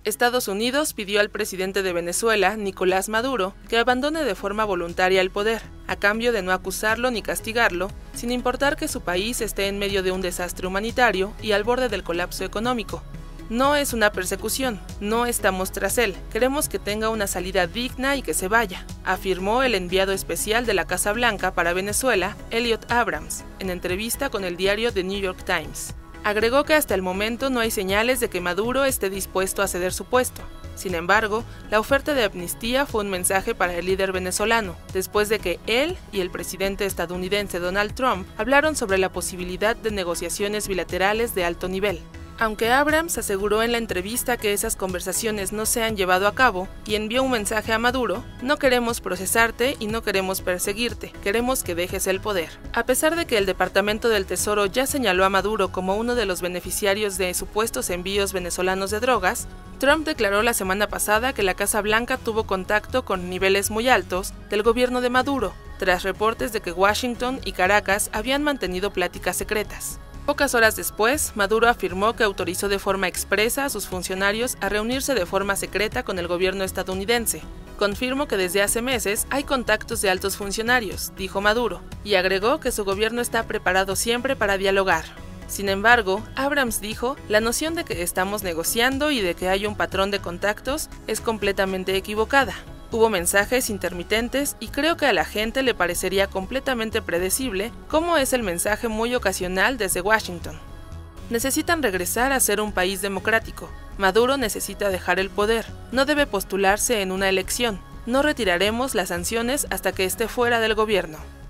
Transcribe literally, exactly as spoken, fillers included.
Estados Unidos pidió al presidente de Venezuela, Nicolás Maduro, que abandone de forma voluntaria el poder, a cambio de no acusarlo ni castigarlo, sin importar que su país esté en medio de un desastre humanitario y al borde del colapso económico. No es una persecución, no estamos tras él, queremos que tenga una salida digna y que se vaya, afirmó el enviado especial de la Casa Blanca para Venezuela, Elliot Abrams, en entrevista con el diario The New York Times. Agregó que hasta el momento no hay señales de que Maduro esté dispuesto a ceder su puesto. Sin embargo, la oferta de amnistía fue un mensaje para el líder venezolano, después de que él y el presidente estadounidense Donald Trump hablaron sobre la posibilidad de negociaciones bilaterales de alto nivel. Aunque Abrams aseguró en la entrevista que esas conversaciones no se han llevado a cabo y envió un mensaje a Maduro, no queremos procesarte y no queremos perseguirte, queremos que dejes el poder. A pesar de que el Departamento del Tesoro ya señaló a Maduro como uno de los beneficiarios de supuestos envíos venezolanos de drogas, Trump declaró la semana pasada que la Casa Blanca tuvo contacto con niveles muy altos del gobierno de Maduro, tras reportes de que Washington y Caracas habían mantenido pláticas secretas. Pocas horas después, Maduro afirmó que autorizó de forma expresa a sus funcionarios a reunirse de forma secreta con el gobierno estadounidense. Confirmó que desde hace meses hay contactos de altos funcionarios, dijo Maduro, y agregó que su gobierno está preparado siempre para dialogar. Sin embargo, Abrams dijo, la noción de que estamos negociando y de que hay un patrón de contactos es completamente equivocada. Hubo mensajes intermitentes y creo que a la gente le parecería completamente predecible cómo es el mensaje muy ocasional desde Washington. Necesitan regresar a ser un país democrático. Maduro necesita dejar el poder. No debe postularse en una elección. No retiraremos las sanciones hasta que esté fuera del gobierno.